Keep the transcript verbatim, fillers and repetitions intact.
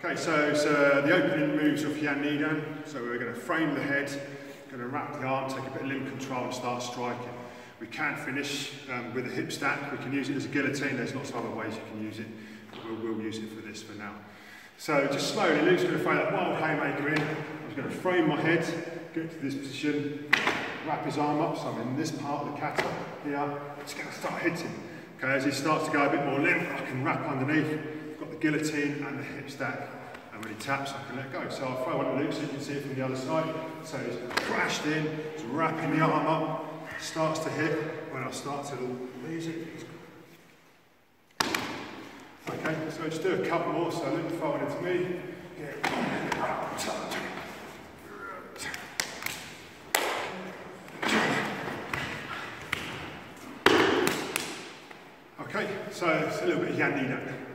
Okay, so, so the opening moves off Jan Nidan. So we're going to frame the head, going to wrap the arm, take a bit of limb control and start striking. We can finish um, with a hip stack. We can use it as a guillotine. There's lots of other ways you can use it. We'll, we'll use it for this for now. So just slowly, Luke's going to throw that wild haymaker in. I'm just going to frame my head, get to this position, wrap his arm up. So I'm in this part of the kata here. Just going to start hitting. Okay, as he starts to go a bit more limp, I can wrap underneath. I've got the guillotine and the hip stack. And when he taps, I can let go. So I'll throw one to Luke so you can see it from the other side. So he's crashed in, he's wrapping the arm up, starts to hit. When I start to lose it, okay, so just do a couple more. So Luke throw it into me. Okay, so it's a little bit of Jan Nidan.